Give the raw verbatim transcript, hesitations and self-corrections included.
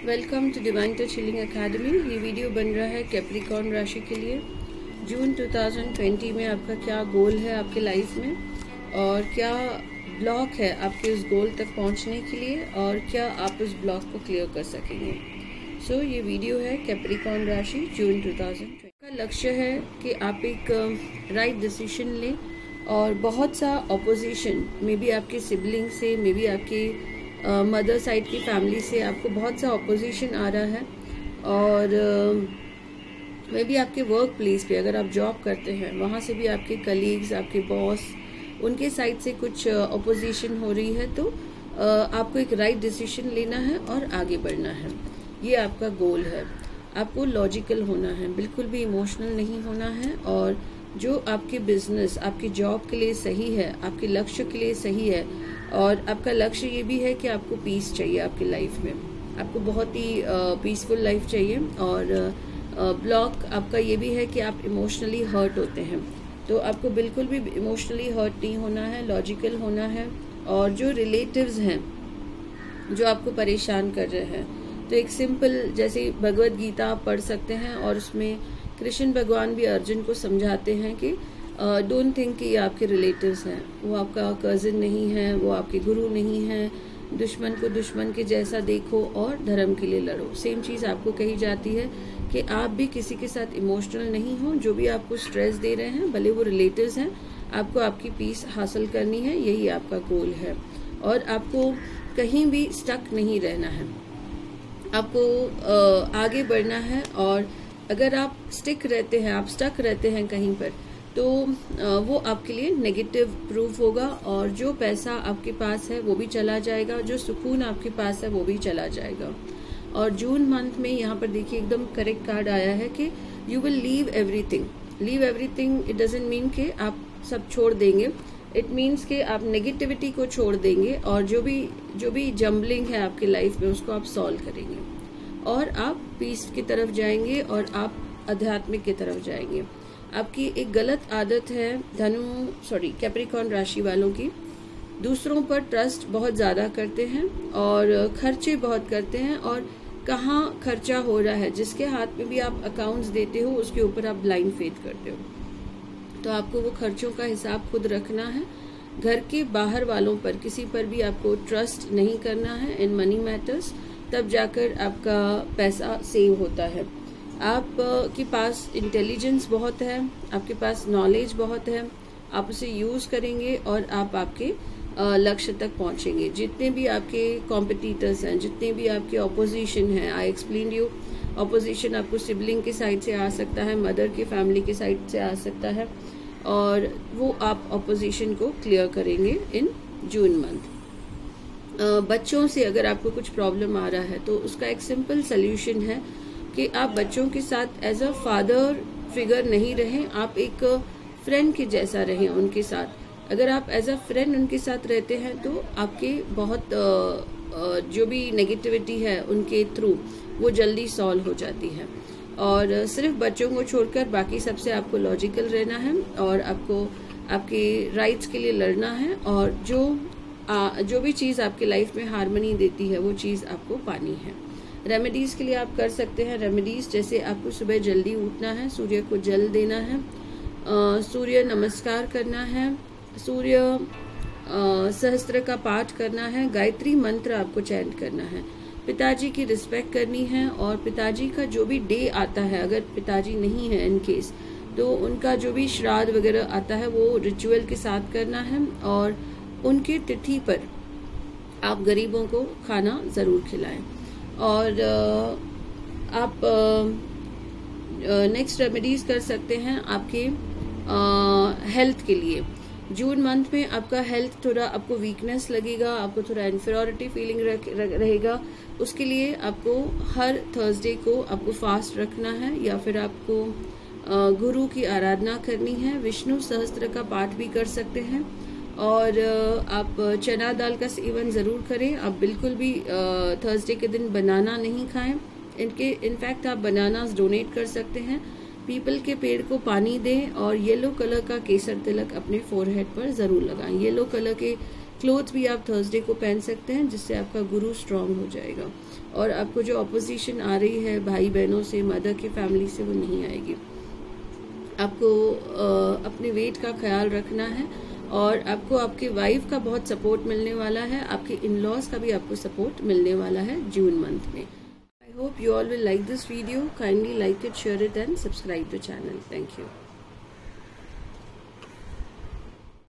Welcome to divine touch healing academy. ये video बन रहा है कैप्रिकॉर्न राशि के लिए। जून दो हज़ार बीस में आपका क्या गोल है आपके लाइफ में और क्या ब्लॉक है आपके उस गोल तक पहुंचने के लिए और क्या आप उस ब्लॉक को क्लियर कर सकेंगे। सो so, ये वीडियो है कैप्रिकॉर्न राशि जून दो हज़ार बीस का। लक्ष्य है कि आप एक राइट uh, डिसीजन लें और बहुत सा ऑपोजिशन मे बी आपके सिबलिंग से, मे बी आपके मदर uh, साइड की फैमिली से आपको बहुत सा ऑपोजिशन आ रहा है और मे uh, बी आपके वर्क प्लेस पे अगर आप जॉब करते हैं वहाँ से भी आपके कलीग्स, आपके बॉस, उनके साइड से कुछ ऑपोजिशन uh, हो रही है। तो uh, आपको एक राइट डिसीजन लेना है और आगे बढ़ना है। ये आपका गोल है। आपको लॉजिकल होना है, बिल्कुल भी इमोशनल नहीं होना है और जो आपके बिजनेस, आपकी जॉब के लिए सही है, आपके लक्ष्य के लिए सही है और आपका लक्ष्य ये भी है कि आपको पीस चाहिए आपकी लाइफ में, आपको बहुत ही पीसफुल लाइफ चाहिए। और ब्लॉक आपका ये भी है कि आप इमोशनली हर्ट होते हैं, तो आपको बिल्कुल भी इमोशनली हर्ट नहीं होना है, लॉजिकल होना है। और जो रिलेटिव्स हैं जो आपको परेशान कर रहे हैं, तो एक सिंपल जैसे भगवत गीता आप पढ़ सकते हैं और उसमें कृष्ण भगवान भी अर्जुन को समझाते हैं कि डोंट थिंक कि ये आपके रिलेटिव्स हैं, वो आपका कजिन नहीं है, वो आपके गुरु नहीं है। दुश्मन को दुश्मन के जैसा देखो और धर्म के लिए लड़ो। सेम चीज़ आपको कही जाती है कि आप भी किसी के साथ इमोशनल नहीं हो। जो भी आपको स्ट्रेस दे रहे हैं, भले वो रिलेटिव्स हैं, आपको आपकी पीस हासिल करनी है, यही आपका गोल है। और आपको कहीं भी स्टक नहीं रहना है, आपको आगे बढ़ना है। और अगर आप स्टिक रहते हैं, आप स्टक रहते हैं कहीं पर, तो वो आपके लिए नेगेटिव प्रूफ होगा और जो पैसा आपके पास है वो भी चला जाएगा, जो सुकून आपके पास है वो भी चला जाएगा। और जून मंथ में यहाँ पर देखिए एकदम करेक्ट कार्ड आया है कि you will leave everything. Leave everything it doesn't mean कि आप सब छोड़ देंगे, इट मीन्स कि आप नेगेटिविटी को छोड़ देंगे और जो भी जो भी जम्बलिंग है आपकी लाइफ में उसको आप सॉल्व करेंगे और आप पीस की तरफ जाएंगे और आप आध्यात्मिक की तरफ जाएंगे। आपकी एक गलत आदत है धनु सॉरी कैप्रिकॉर्न राशि वालों की, दूसरों पर ट्रस्ट बहुत ज़्यादा करते हैं और खर्चे बहुत करते हैं और कहाँ खर्चा हो रहा है, जिसके हाथ में भी आप अकाउंट्स देते हो उसके ऊपर आप ब्लाइंड फेथ करते हो। तो आपको वो खर्चों का हिसाब खुद रखना है। घर के बाहर वालों पर किसी पर भी आपको ट्रस्ट नहीं करना है इन मनी मैटर्स, तब जाकर आपका पैसा सेव होता है। आप के पास इंटेलिजेंस बहुत है, आपके पास नॉलेज बहुत है, आप उसे यूज़ करेंगे और आप आपके लक्ष्य तक पहुंचेंगे। जितने भी आपके कॉम्पिटिटर्स हैं, जितने भी आपके ऑपोजिशन हैं, आई एक्सप्लेन यू, ऑपोजिशन आपको सिबलिंग की साइड से आ सकता है, मदर की फैमिली की साइड से आ सकता है और वो आप ऑपोजिशन को क्लियर करेंगे इन जून मंथ। बच्चों से अगर आपको कुछ प्रॉब्लम आ रहा है तो उसका एक सिंपल सोल्यूशन है कि आप बच्चों के साथ एज अ फादर फिगर नहीं रहें, आप एक फ्रेंड के जैसा रहें उनके साथ। अगर आप एज अ फ्रेंड उनके साथ रहते हैं तो आपके बहुत जो भी नेगेटिविटी है उनके थ्रू वो जल्दी सॉल्व हो जाती है। और सिर्फ बच्चों को छोड़कर बाकी सबसे आपको लॉजिकल रहना है और आपको आपके राइट्स के लिए लड़ना है और जो आ, जो भी चीज़ आपके लाइफ में हार्मनी देती है वो चीज़ आपको पानी है। रेमेडीज़ के लिए आप कर सकते हैं रेमेडीज़, जैसे आपको सुबह जल्दी उठना है, सूर्य को जल देना है, आ, सूर्य नमस्कार करना है, सूर्य सहस्त्र का पाठ करना है, गायत्री मंत्र आपको चैंट करना है, पिताजी की रिस्पेक्ट करनी है और पिताजी का जो भी डे आता है, अगर पिताजी नहीं है इन केस, तो उनका जो भी श्राद्ध वगैरह आता है वो रिचुअल के साथ करना है और उनकी तिथि पर आप गरीबों को खाना ज़रूर खिलाएं। और आप नेक्स्ट रेमेडीज़ कर सकते हैं आपके हेल्थ के लिए। जून मंथ में आपका हेल्थ थोड़ा आपको वीकनेस लगेगा, आपको थोड़ा इन्फीरियरिटी फीलिंग रहेगा, उसके लिए आपको हर थर्सडे को आपको फास्ट रखना है या फिर आपको गुरु की आराधना करनी है। विष्णु सहस्त्र का पाठ भी कर सकते हैं और आप चना दाल का सेवन ज़रूर करें। आप बिल्कुल भी थर्सडे के दिन बनाना नहीं खाएं। इनके इनफैक्ट आप बनानास डोनेट कर सकते हैं। पीपल के पेड़ को पानी दें और येलो कलर का केसर तिलक अपने फोरहेड पर ज़रूर लगाएं। येलो कलर के क्लोथ्स भी आप थर्सडे को पहन सकते हैं, जिससे आपका गुरु स्ट्रांग हो जाएगा और आपको जो अपोजिशन आ रही है भाई बहनों से, मदर की फैमिली से, वो नहीं आएगी। आपको अपने वेट का ख्याल रखना है और आपको आपके वाइफ का बहुत सपोर्ट मिलने वाला है, आपके इन लॉज का भी आपको सपोर्ट मिलने वाला है जून मंथ में। I hope you all will like this video. Kindly like it, share it and subscribe the channel. Thank you.